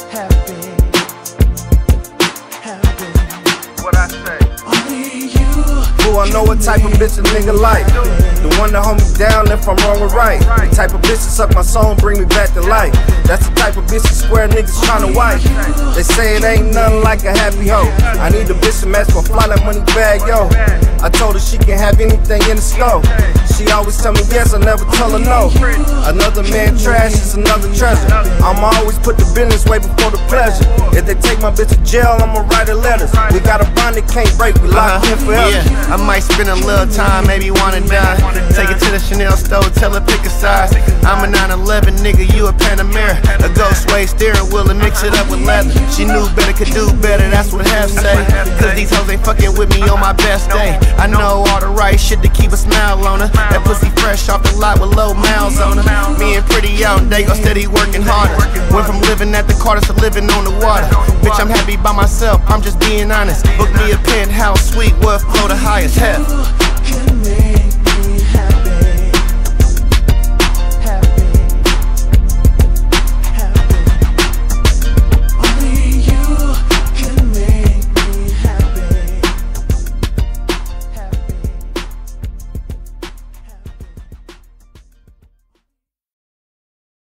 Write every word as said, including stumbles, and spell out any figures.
happy, happy. What I say? Only you. Ooh, I know what type of bitch a nigga like. The one that hold me down if I'm wrong or right. The type of bitch that suck my soul and bring me back to life. That's the type of bitch that square niggas tryna wife. They say it ain't nothing like a happy hoe. I need a bitch to match my fly like money bag, yo. I told her she can have anything in the store. She always tell me yes, I never tell her no. Another man trash is another treasure. I'ma always put the business way before the pleasure. If they take my bitch to jail, I'ma write her letters. We got a bond that can't break, we locked in forever. Yeah, I might spend a little time, maybe wanna die. Take it to the Chanel store, tell her pick a size. I'm a nine eleven nigga, you a Panamera. A ghost way steering wheel and mix it up with leather. She knew better, could do better, that's what Hef say. Cause these hoes ain't fucking with me on my best day. I know all the right shit to keep a smile on her. That pussy fresh off the lot with low miles on her. Me and Pretty out and they go steady working harder. Went from living at the Carters to living on the water. Bitch, I'm happy by myself, I'm just being honest. Book me a penthouse suite, what flow the highest. Hef.